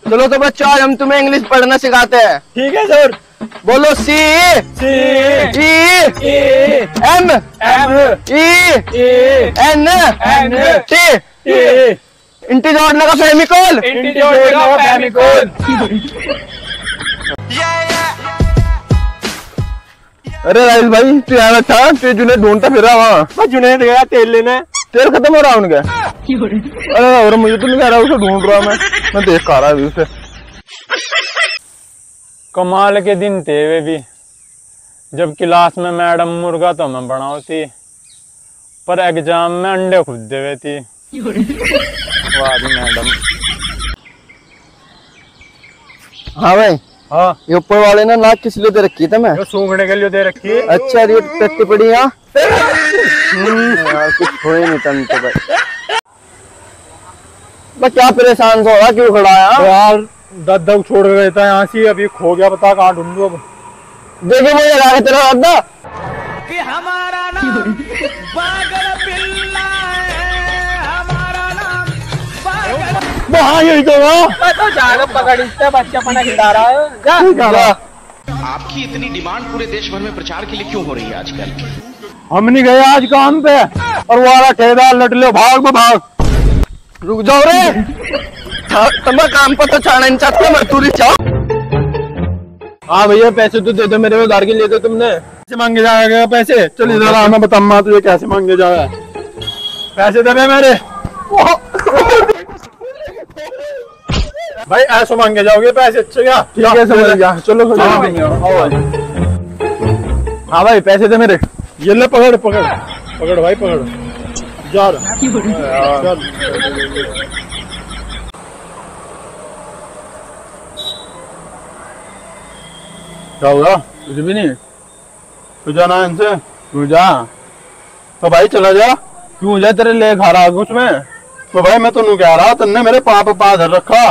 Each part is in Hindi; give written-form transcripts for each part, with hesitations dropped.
चलो तो बच्चों, आज हम तुम्हें इंग्लिश पढ़ना सिखाते हैं। ठीक है सर। बोलो C E M E N T. इंटी जोड़ने का फेमिकोल। अरे राइस भाई, तू यहाँ था, तू जुनेद ढूंढता फिर रहा वहाँ। जुनेद गया तेल लेने, तेल खत्म हो रहा है उनका। अरे और मुझे तो नहीं कह रहा, उसे ढूंढ रहा मैं देख पा रहा अभी उसे। कमाल के दिन थे वे भी, जब क्लास में मैडम मुर्गा तो मैं बनाती, पर एग्जाम में अंडे खुद दे हुए थी। वाह मैडम। हाँ भाई। हाँ, ये ऊपर वाले ने नाक किस लिए दे रखी है मैं? सूंघने के लिए दे रखी है। अच्छा, ये टट्टी पड़ी यहाँ। यार कुछ हो ही नहीं तंते भाई। मैं क्या परेशान हो रहा, क्यों खड़ा है? यार दद्दा छोड़ गया था यहाँ से, अभी खो गया, बता कहाँ ढूंढूं अब। देखो मुझे लगा के तेरा दद्दा कि हमारा नाम पागल बिल्ला है, हमारा नाम पागल। हाँ यही तो तो जानो पकड़ते बच्चा पना खिला रहा है। जा। आपकी इतनी डिमांड पूरे देश भर में प्रचार के लिए क्यों हो रही है आजकल? हम नहीं गए आज काम पे, और वो वाला ठेकेदार लट लो, भाग। रुक जाओ रे। तुम्हारा काम पर तो छाना नहीं चाहते, मजदूरी चाहो। हाँ भैया, पैसे तो दे दो, मेरे उधार के लिए तो तुमने। कैसे मांगे जाएगा पैसे? चल इधर आना, बता तुझे कैसे मांगे जाएगा। पैसे दे मेरे। भाई ऐसे मांगे जाओगे पैसे? अच्छा क्या? ठीक है, समझ गया। चलो हाँ भाई, पैसे दे मेरे। ये ले, पकड़ भाई, पकड़ जा रहा। क्या हुआ? कुछ भी नहीं। तू जाना है इनसे? तू जा तो भाई, चला जा। क्यों जा, तेरे ले खा रहा कुछ में? तो भाई मैं तो कह रहा, तुमने मेरे पाप पा धर रखा।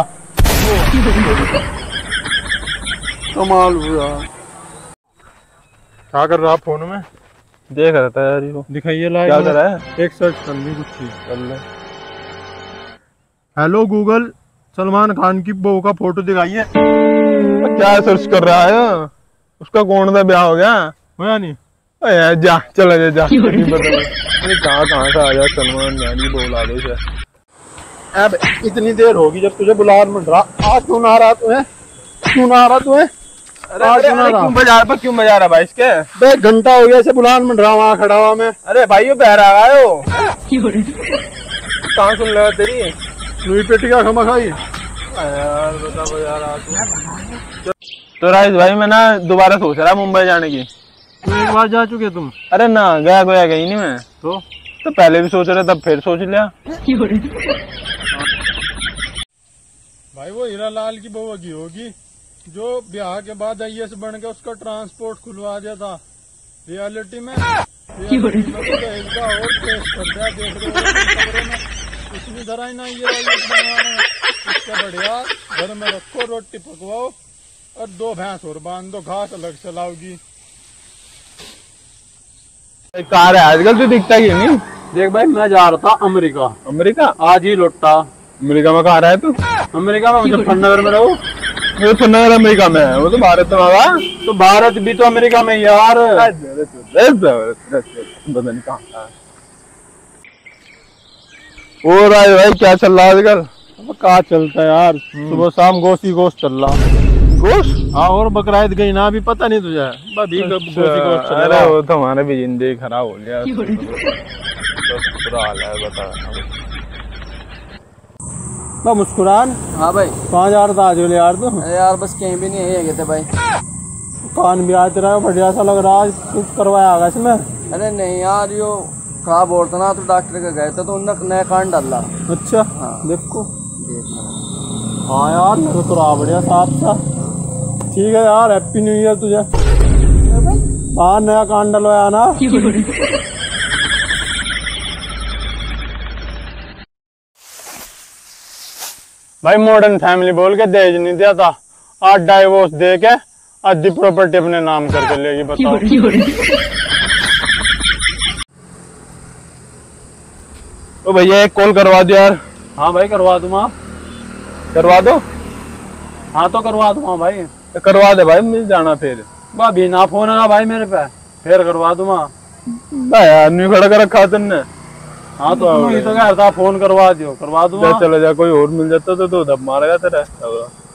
कमाल हुआ। क्या कर रहा फोन में? देख रहा था यार, ये दिखाइए लाइव। क्या कर रहा है? एक सर्च करनी कुछ चीज कर ले। हेलो गूगल, सलमान खान की बहू का फोटो दिखाइए। क्या सर्च कर रहा है? उसका कौन सा ब्याह हो गया? होया नहीं? यार जा, चला जा। कहाँ से आ जा, सलमान खान की बोला दो से। अब इतनी देर होगी जब तुझे बुला रहा, आज क्यों ना आ रहा तुम्हें? क्यों ना आ रहा तुम्हें? क्यों बजा रहा भाई इसके? एक घंटा हो गया इसे बुलान में रहा, वहाँ खड़ा हुआ मैं। अरे भाई, वो बह रहा है वो। कहाँ सुन लगा तेरी? लुई पेटी का खमा खाई। यार बता बजा रहा तो राइस भाई, मैं ना दोबारा सोच रहा मुंबई जाने की। एक बार जा चुके तुम? अरे ना, गया गई नहीं मैं तो पहले भी सोच रहा, तब फिर सोच लिया। भाई वो हीरालाल की बहू की होगी, जो ब्याह के बाद IAS बन के उसका ट्रांसपोर्ट खुलवा दिया था। रियलिटी में और केस कर दिया, देख रहे हो इतनी तरह ही ना ये IAS बनवाने में। इससे बढ़िया घर में रखो, रोटी पकवाओ और 2 भैंस और बांध दो, घास अलग चलाओगी। कार है आजकल, तो दिखता ही नहीं। देख भाई, मैं जा रहा था अमेरिका। अमेरिका? आज ही लौटा। अमेरिका में कहाँ रहा है तू? अमेरिका में मुजफ्फरनगर में रहूं। मुजफ्फरनगर अमेरिका में है? वो तो भारत में होगा। तो भारत भी तो अमेरिका में यार। पता नहीं कहाँ है। और भाई क्या चल रहा है आजकल? कहाँ चलता है यार, सुबह शाम गोश्त ही गोश्त चल रहा। गोश्त? हाँ, और बकराईद गई ना, अभी पता नहीं तुझे? गोश्त चल रहा। अरे वो तो हमारा भी जिंदगी खराब हो गया। बुरा हाल है, बता। मुस्कुरान। हाँ भाई। कहाँ जा रहा था आज यार तू? अरे यार बस कहीं भी नहीं है, गए थे भाई। कान भी आज तेरा बढ़िया सा लग रहा है, कुछ करवाया होगा इसमें? अरे नहीं यार, यो खराब हो रहा था ना, तो डॉक्टर के गए थे तो उन्होंने नया कान डाला। अच्छा। हाँ। देखो। हाँ यार, मेरे तो रहा बढ़िया साफ सा। ठीक है यार, हैप्पी न्यू ईयर तुझे। हाँ, नया कान डलवाया ना। भाई मॉडर्न फैमिली बोल के दहेज नहीं दिया था, आज डाइवोर्स दे के आधी प्रॉपर्टी अपने नाम करके लेगी। बताओ। तो भैया एक कॉल करवा दो यार। हाँ भाई, करवा दूँ। आप करवा दो। हाँ तो करवा दूंगा भाई। तो करवा दे भाई, मिल जाना फिर। बा बिना फोन है ना भाई मेरे पे, फिर करवा दूंगा। भाई आदमी खड़ा कर रखा तुमने। हाँ तो तू ही तो कह रहा था फोन करवा दियो, करवा दूंगा। चलो जा, कोई और मिल जाता तो धप मारेगा तेरा।